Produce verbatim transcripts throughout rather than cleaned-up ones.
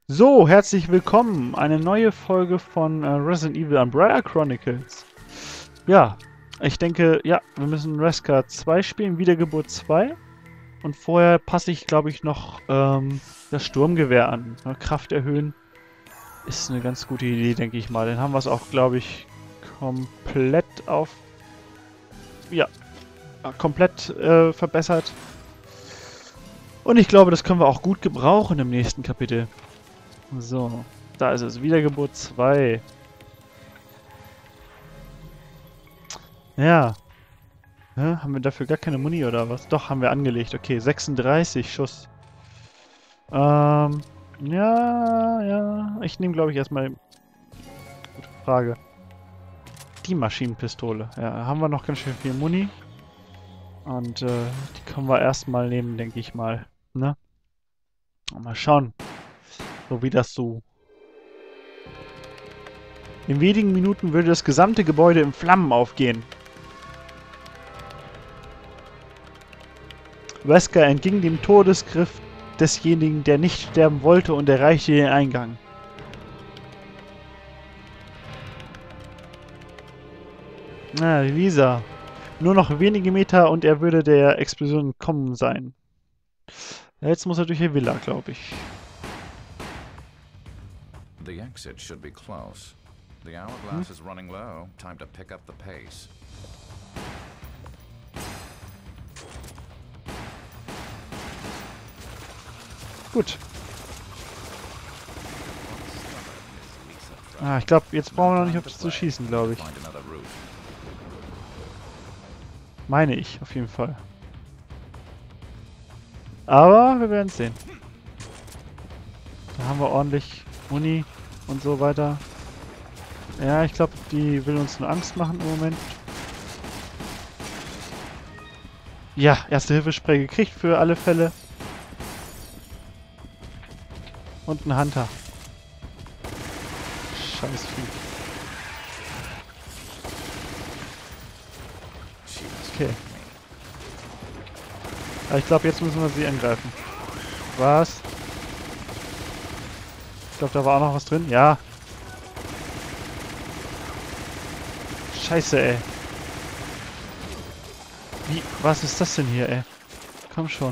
So, herzlich willkommen. Eine neue Folge von äh, Resident Evil Umbrella Chronicles. Ja, ich denke, ja, wir müssen Wesker zwei spielen, Wiedergeburt zwei. Und vorher passe ich, glaube ich, noch ähm, das Sturmgewehr an. Ne, Kraft erhöhen ist eine ganz gute Idee, denke ich mal. Dann haben wir es auch, glaube ich, komplett auf... Ja, komplett äh, verbessert. Und ich glaube, das können wir auch gut gebrauchen im nächsten Kapitel. So, da ist es. Wiedergeburt zwei. Ja. Hä? Haben wir dafür gar keine Muni oder was? Doch, haben wir angelegt. Okay, sechsunddreißig Schuss. Ähm, ja, ja. Ich nehme, glaube ich, erstmal... Gute Frage. Die Maschinenpistole. Ja, haben wir noch ganz schön viel Muni. Und, äh, die können wir erstmal nehmen, denke ich mal. Ne? Mal schauen. So wie das so... In wenigen Minuten würde das gesamte Gebäude in Flammen aufgehen. Wesker entging dem Todesgriff desjenigen, der nicht sterben wollte, und erreichte den Eingang. Na, Lisa. Nur noch wenige Meter und er würde der Explosion entkommen sein. Ja, jetzt muss er durch die Villa, glaube ich. The exit should be close. The hourglass is running low. Time to pick up the pace. Gut. Ah, ich glaube, jetzt brauchen wir noch nicht auf das zu schießen, glaube ich. Meine ich, auf jeden Fall. Aber wir werden es sehen. Da haben wir ordentlich Muni und so weiter. Ja, ich glaube, die will uns nur Angst machen im Moment. Ja, Erste-Hilfe-Spray gekriegt für alle Fälle. Und ein Hunter. Scheiß Vieh. Okay. Aber ich glaube, jetzt müssen wir sie angreifen. Was? Ich glaube, da war auch noch was drin. Ja. Scheiße, ey. Wie? Was ist das denn hier, ey? Komm schon.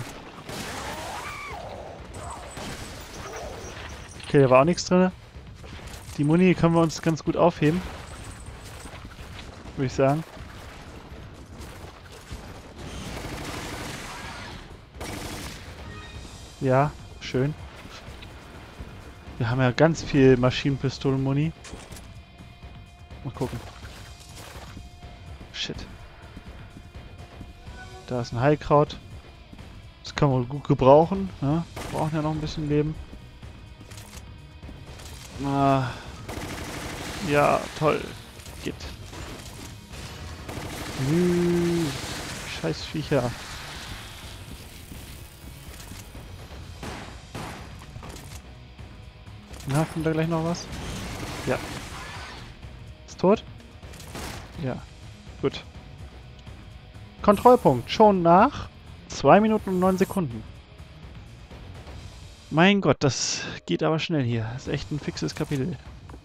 Okay, da war auch nichts drin. Die Muni können wir uns ganz gut aufheben. Würde ich sagen. Ja, schön. Wir haben ja ganz viel Maschinenpistolen-Muni. Mal gucken. Shit. Da ist ein Heilkraut. Das kann man gut gebrauchen. Ne? Wir brauchen ja noch ein bisschen Leben. Ah. Ja, toll. Geht. Uh, scheiß Viecher. Na, kommt da gleich noch was? Ja. Ist tot? Ja. Gut. Kontrollpunkt. Schon nach zwei Minuten und neun Sekunden. Mein Gott, das geht aber schnell hier. Das ist echt ein fixes Kapitel.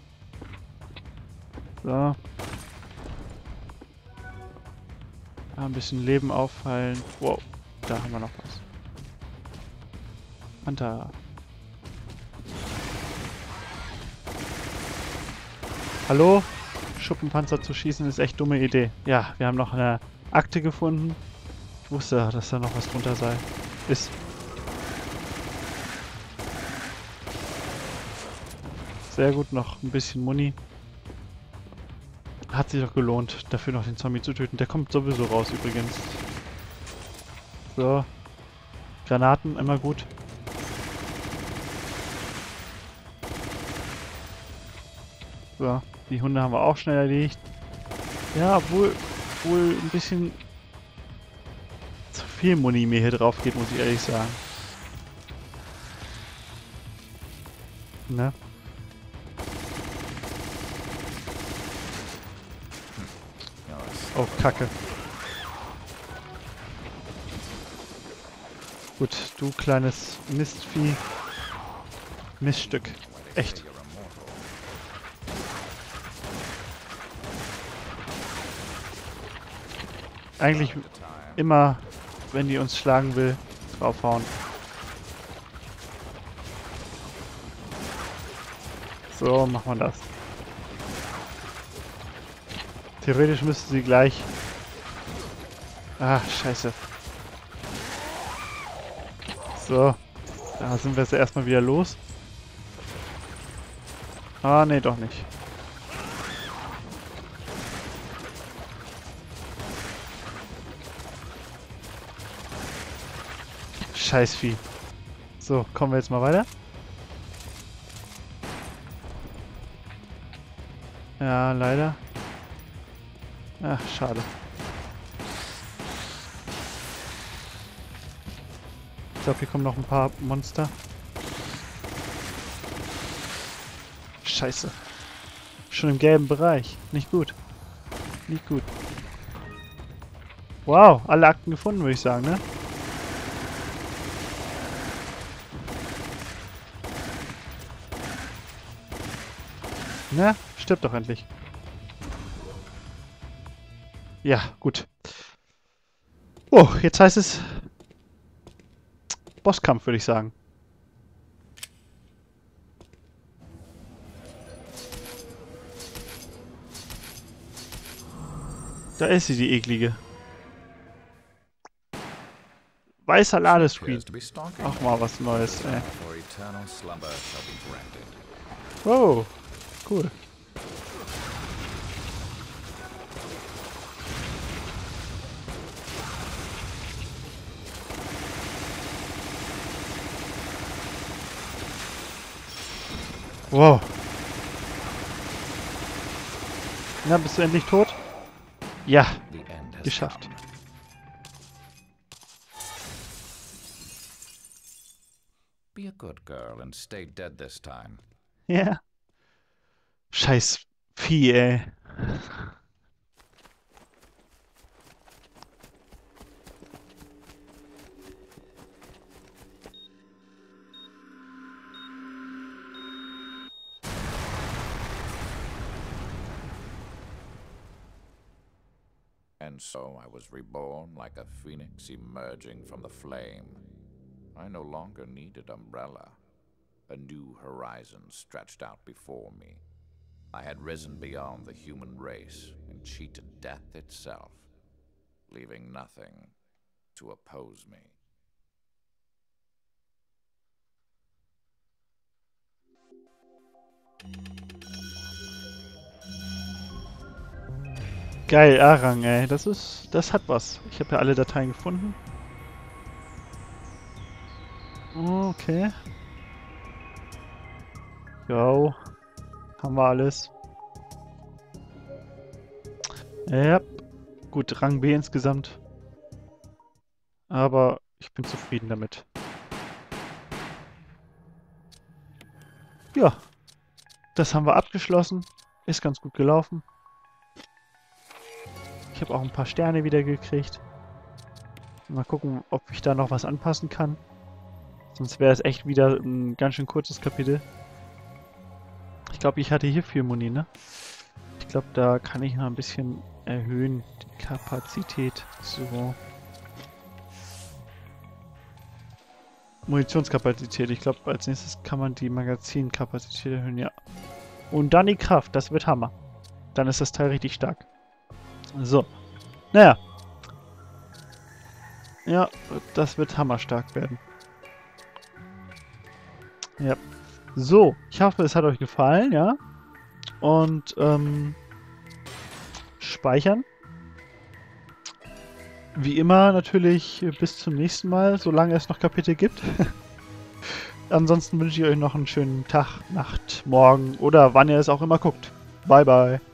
So. Ja, ein bisschen Leben auffallen. Wow, da haben wir noch was. Hunter. Hallo? Schuppenpanzer zu schießen ist echt dumme Idee. Ja, wir haben noch eine Akte gefunden. Ich wusste, dass da noch was drunter sei. Ist. Sehr gut, noch ein bisschen Muni. Hat sich doch gelohnt, dafür noch den Zombie zu töten. Der kommt sowieso raus übrigens. So. Granaten, immer gut. So, die Hunde haben wir auch schnell erledigt. Ja, obwohl, obwohl ein bisschen zu viel Muni mir hier drauf geht, muss ich ehrlich sagen. Ne? Oh, Kacke. Gut, du kleines Mistvieh. Miststück. Echt. Eigentlich immer, wenn die uns schlagen will, draufhauen. So, machen wir das. Theoretisch müsste sie gleich... Ah, scheiße. So. Da sind wir jetzt erstmal wieder los. Ah, nee, doch nicht. Scheißvieh. So, kommen wir jetzt mal weiter. Ja, leider. Ach, schade. Ich glaube, hier kommen noch ein paar Monster. Scheiße. Schon im gelben Bereich. Nicht gut. Nicht gut. Wow, alle Akten gefunden, würde ich sagen, ne? Na, stirb doch endlich. Ja, gut. Oh, jetzt heißt es Bosskampf, würde ich sagen. Da ist sie, die eklige. Weißer Ladescreen. Auch mal was Neues, ey. Oh, cool. Wow. Na, bist du endlich tot? Ja, geschafft. Be a good girl and stay dead this time. Ja. Scheiß Vieh, ey. And so I was reborn like a phoenix emerging from the flame. I no longer needed Umbrella. A new horizon stretched out before me. I had risen beyond the human race and cheated death itself, leaving nothing to oppose me. Geil, A-Rang, ey. Das ist, das hat was. Ich habe ja alle Dateien gefunden. Okay. Jo. Haben wir alles. Ja. Gut, Rang B insgesamt. Aber ich bin zufrieden damit. Ja. Das haben wir abgeschlossen. Ist ganz gut gelaufen. Ich habe auch ein paar Sterne wieder gekriegt. Mal gucken, ob ich da noch was anpassen kann. Sonst wäre es echt wieder ein ganz schön kurzes Kapitel. Ich glaube, ich hatte hier viel Muni, ne? Ich glaube, da kann ich noch ein bisschen erhöhen, die Kapazität. So. Munitionskapazität. Ich glaube, als nächstes kann man die Magazinkapazität erhöhen, ja. Und dann die Kraft. Das wird Hammer. Dann ist das Teil richtig stark. So. Naja. Ja, das wird hammerstark werden. Ja. So, ich hoffe, es hat euch gefallen, ja. Und, ähm, speichern. Wie immer natürlich bis zum nächsten Mal, solange es noch Kapitel gibt. Ansonsten wünsche ich euch noch einen schönen Tag, Nacht, Morgen oder wann ihr es auch immer guckt. Bye, bye.